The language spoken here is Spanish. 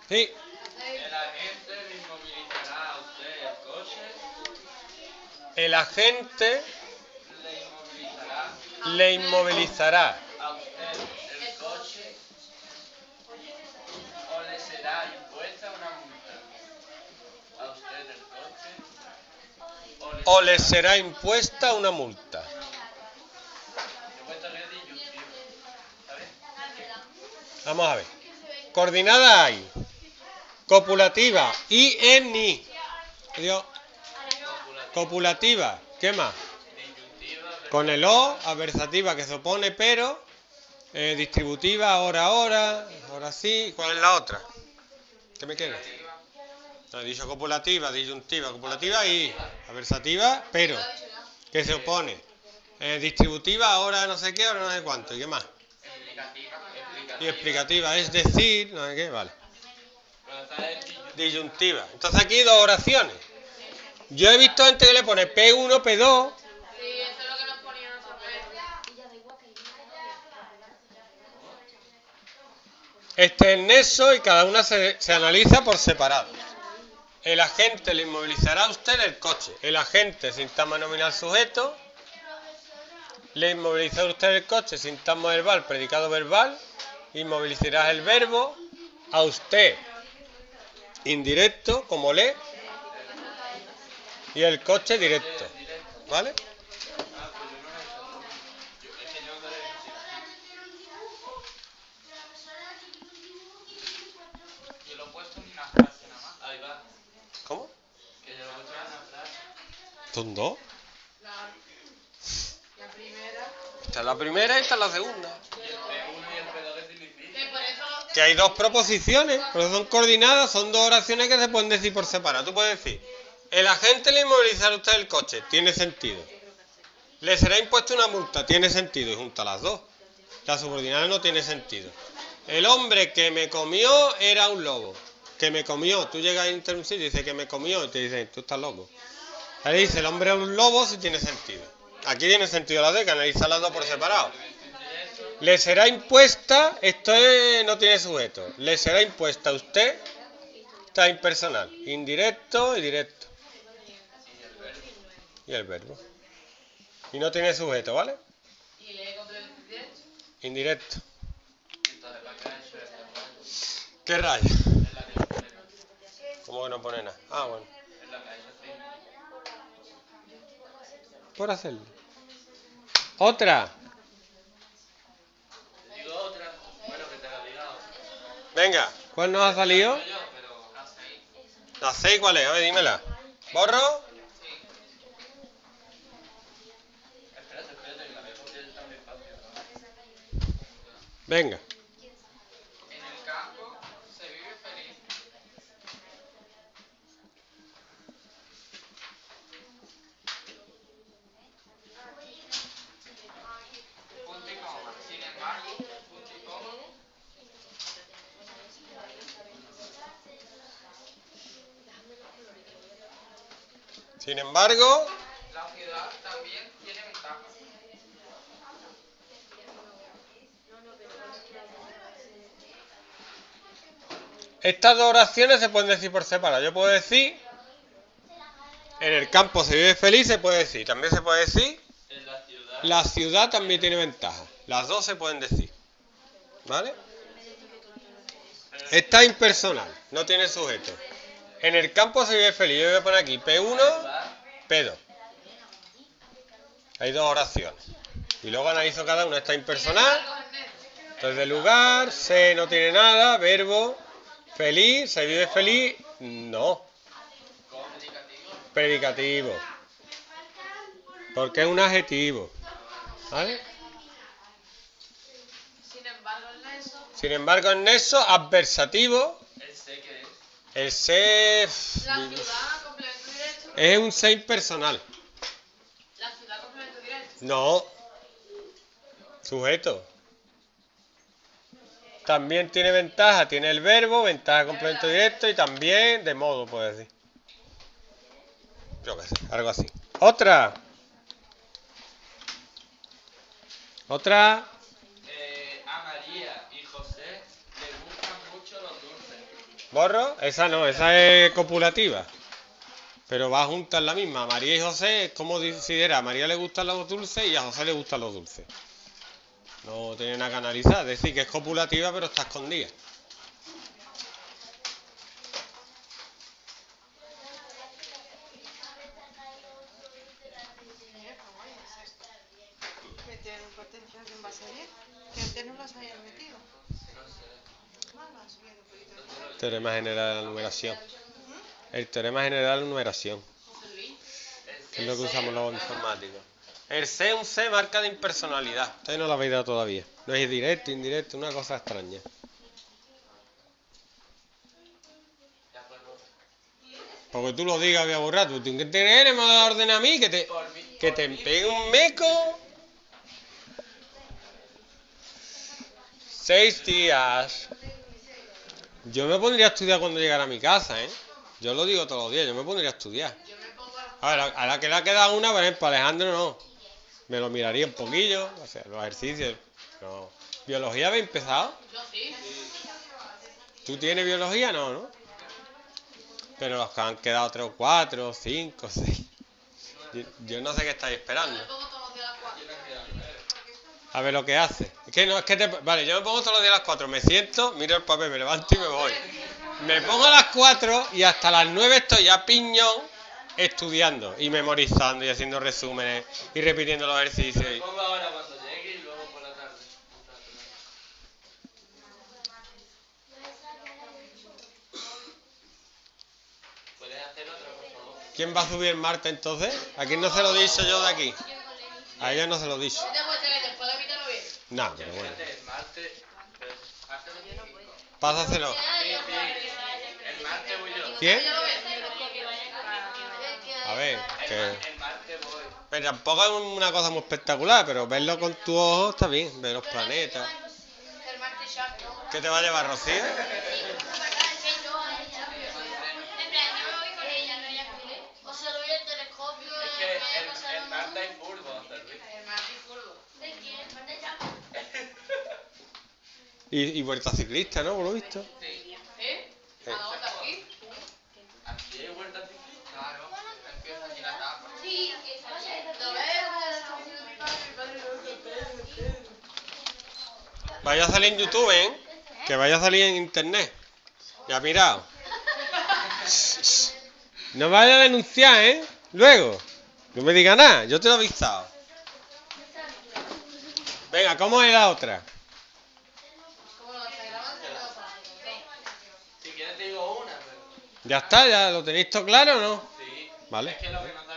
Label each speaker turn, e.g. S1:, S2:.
S1: Sí.
S2: El agente le inmovilizará a usted el coche.
S1: El agente
S2: Le
S1: le inmovilizará
S2: a usted el coche. O le será impuesta una multa. A usted el coche.
S1: o le será impuesta una multa.
S2: Impuesta que es disyuntivo. ¿Sabes?
S1: Vamos a ver. Coordinada hay. Copulativa. I, en, ni. Adiós. Copulativa. ¿Qué más?
S2: Disyuntiva.
S1: Con el o, adversativa que se opone pero. Distributiva, ahora sí. ¿Cuál es la otra? ¿Qué me queda? No, he dicho copulativa, disyuntiva, copulativa y adversativa, pero. Que se opone. Distributiva, ahora no sé qué, ahora no sé cuánto. ¿Y qué más? Y explicativa, es decir, no sé qué, vale. Disyuntiva. Entonces aquí hay dos oraciones. Yo he visto gente que le pone P1, P2.
S3: Sí, eso es lo que nos ponían a saber.
S1: Este es nexo y cada una se analiza por separado. El agente le inmovilizará a usted el coche. El agente, sintagma nominal sujeto. Le inmovilizará a usted el coche, sintagma verbal, predicado verbal. Inmovilizará el verbo a usted. Indirecto, como le. Y el coche directo. ¿Vale?
S2: Yo lo he puesto en una frase nada más. Ahí va.
S1: ¿Cómo?
S2: Que yo lo he puesto en una frase.
S1: ¿Son dos?
S3: La primera.
S1: Esta es la primera y esta es la segunda.
S2: Y el P1 y el P2 que significa.
S3: Que por eso.
S1: Que hay dos proposiciones, pero son coordinadas, son dos oraciones que se pueden decir por separado. Tú puedes decir, el agente le inmovilizará a usted el coche, tiene sentido. Le será impuesta una multa, tiene sentido, y junta las dos. La subordinada no tiene sentido. El hombre que me comió era un lobo. Que me comió, tú llegas a un sitio y dices que me comió, y te dicen, tú estás loco. Ahí dice, el hombre es un lobo, si tiene sentido. Aquí tiene sentido la de que analizar las dos por separado. Le será impuesta, no tiene sujeto. Le será impuesta a usted, está impersonal. Indirecto y directo. Y el verbo. Y no tiene sujeto, ¿vale?
S3: Y lee complemento directo.
S1: Indirecto.
S2: Entonces, ¿para qué ha hecho esto?
S1: ¿Qué raya?
S2: Es la que no pone.
S1: ¿Cómo que no pone nada? Ah, bueno.
S2: Es la que ha hecho así.
S1: Por hacerlo. Otra.
S2: Te digo otra. Bueno, que te la diga otra.
S1: Venga, ¿cuál nos ha salido?
S2: Yo, pero la 6.
S1: La 6, ¿cuál es? A ver, dímela. ¿Borro?
S2: Espérate, que la veo porque está muy fácil.
S1: Venga.
S2: En el campo se vive feliz. Punto y coma. Sin embargo, punto y coma.
S1: Sin embargo,
S2: La ciudad también tiene ventajas.
S1: estas dos oraciones se pueden decir por separado. Yo puedo decir, en el campo se vive feliz, se puede decir. También se puede decir,
S2: En la ciudad.
S1: la ciudad también tiene ventaja. Las dos se pueden decir. ¿Vale? Está impersonal, no tiene sujeto. En el campo se vive feliz. Yo voy a poner aquí P1, P2. Hay dos oraciones. Y luego analizo cada una. Está impersonal. Entonces, lugar, se no tiene nada, verbo, feliz, se vive feliz, no. Predicativo. Porque es un adjetivo. ¿Vale?
S3: Sin embargo, el nexo.
S1: Sin embargo, en nexo, adversativo.
S2: El sé que es.
S1: El se
S3: La ciudad, complemento directo.
S1: es un se impersonal.
S3: La ciudad, complemento directo.
S1: No. Sujeto. También tiene ventaja, tiene el verbo, ventaja complemento directo y también de modo, puede decir. Yo qué sé, algo así. Otra. Otra.
S2: A María y José les gustan mucho los dulces.
S1: ¿Borro? Esa no, esa es copulativa. Pero va junta en la misma. María y José es como considera. A María le gustan los dulces y a José le gustan los dulces. No tiene nada que analizar. Es decir, que es copulativa pero está escondida.
S4: Meter en potencia quién va a salir. Que antes no las habían metido. Mal lo han subido un poquito.
S1: Teorema general de la numeración. El teorema general de la numeración. Que es lo que usamos los informáticos. El C es un C marca de impersonalidad. Ustedes no lo habéis dado todavía. No es directo, indirecto, una cosa extraña. Porque tú lo digas, voy a borrar. Tú tienes que tener, me va a ordenar a mí que te pegue un meco. 6 días. Yo me pondría a estudiar cuando llegara a mi casa, ¿eh? Yo lo digo todos los días, yo me pondría a estudiar.
S3: Yo me pongo a
S1: A la que le ha quedado una, por ejemplo, Alejandro no. Me lo miraría un poquillo, o sea, los ejercicios. No. ¿Biología habéis empezado?
S3: Yo sí.
S1: ¿Tú tienes biología? No, ¿no? Pero los que han quedado 3 o 4, 5, 6. Yo no sé qué estáis
S3: Yo
S1: esperando.
S3: me pongo todos los días a las 4.
S1: A ver lo que hace. Es que no, es que vale, yo me pongo todos los días a las 4, me siento, miro el papel, me levanto y me voy. Me pongo a las 4 y hasta las 9 estoy ya piñón estudiando y memorizando y haciendo resúmenes y repitiendo los ejercicios.
S2: Pongo ahora cuando llegue y luego por la tarde. Puedes hacer otra, por favor.
S1: ¿Quién va a subir el martes entonces? ¿A quién no se lo he dicho yo de aquí? A ella no se lo he dicho.
S3: ¿Qué te cuesta que después de mí te lo bien?
S1: No, pero bueno.
S2: Fíjate, el martes. Pues, martes 25.
S1: Pásaselo.
S2: Sí, sí. El martes voy yo.
S1: ¿Quién?
S3: Yo lo veo.
S1: A ver, que...
S2: El martes voy.
S1: Pero tampoco es una cosa muy espectacular, pero verlo con tu ojo está bien, ver los planetas.
S3: El martes ya.
S1: ¿Qué te va a llevar, Rocío?
S3: O se lo vi el telescopio.
S2: Es que el martes hay fútbol, Luis.
S3: El martes fútbol.
S1: Y vuelta ciclista, ¿no? Por lo visto.
S2: Sí.
S3: ¿Eh? ¿A dónde aquí?
S2: Aquí hay vuelta ciclista. Claro. Empieza aquí la etapa.
S3: Lo veo.
S1: Vaya a salir en YouTube, ¿eh? Que vaya a salir en internet. Ya mirado. No vaya a denunciar, ¿eh? Luego. No me diga nada, yo te lo he avisado. Venga, ¿cómo es la otra?
S3: Como lo está grabando, se lo pasa.
S2: Si quieres te digo una, pero.
S1: Ya está, ya lo tenéis todo claro, ¿no?
S2: Sí.
S1: Vale.
S2: Es que lo que no